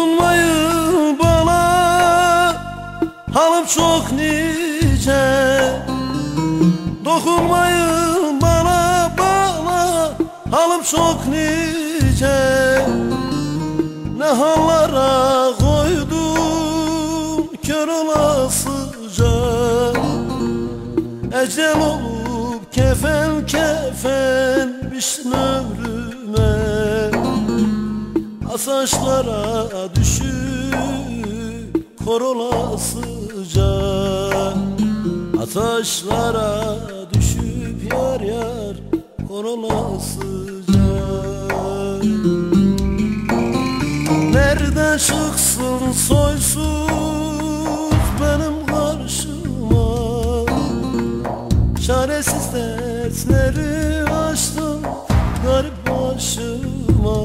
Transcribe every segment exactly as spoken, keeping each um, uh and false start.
Dokunmayın bana, halim çok nice. Dokunmayın bana, bana, halim çok nice. Ne hallara koydum kör olasıca. Ecel olup kefen kefen biçtin ömrüme. Asaçlara düşüp kor olasıca. Ataşlara düşüp yar yar kor olasıca. Nereden çıksın soysuz benim karşıma? Çaresiz dertleri açtım garip başıma.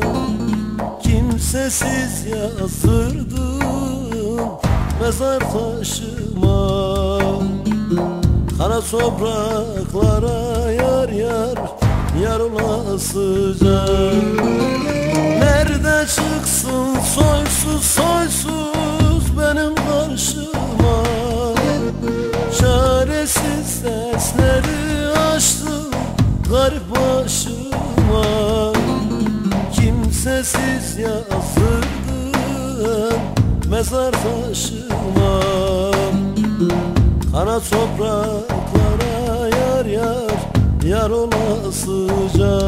Kimsesiz yazdırdım mezar taşıma. Kara topraklara yar yar yar olasıca. Nerede çıksın soysuz soysuz benim karşıma? Çaresiz dersleri açtım garip başıma. Kimsesiz yazdırdım mezar taşıma. Kara topraklara yar yar yar olasıca.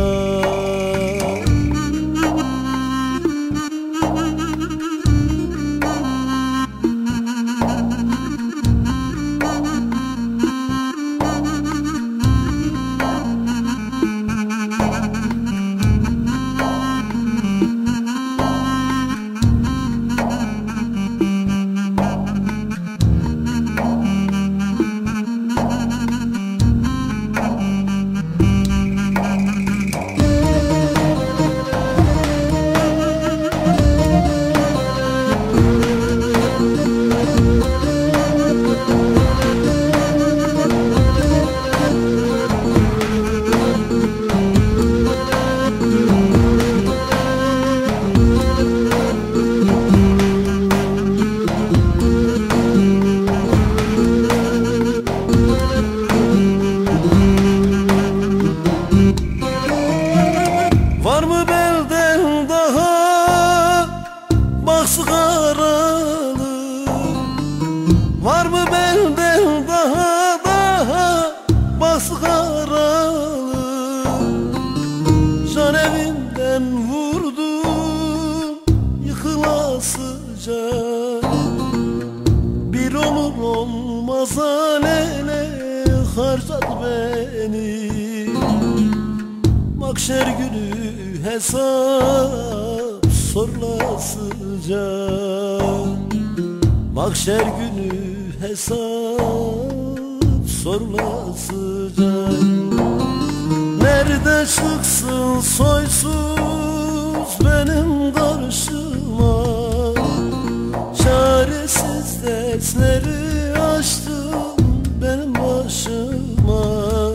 Var mı belden daha bak sigaralı? Var mı belden daha daha bak sigaralı? Can evimden vurdum yıkılasıca. Bir olur olmaz alele harcadı beni. Mahşer günü hesap sorulasıca. Mahşer günü hesap sorulasıca. Nerede çıksın soysuz benim karşıma? Çaresiz dertleri açtım benim başıma.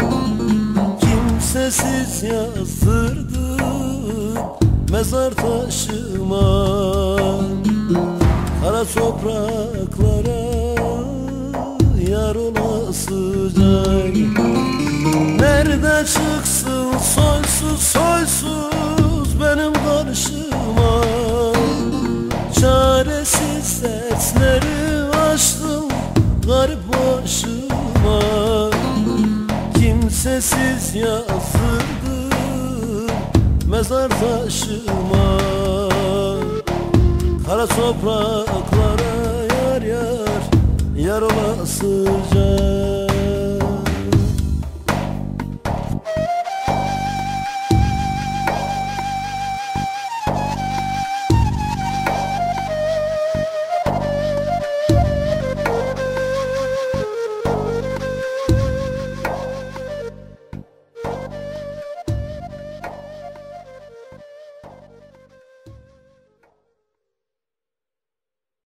Kimsesiz yazdırdım mezar taşıma. Kara topraklara yar olasıca. Nerede çıksın soysuz soysuz benim karşıma? Çaresiz dertleri açtım garip başıma. Kimsesiz yazdırdım mezar taşıma. Kara topraklara yar yar yar olasıca.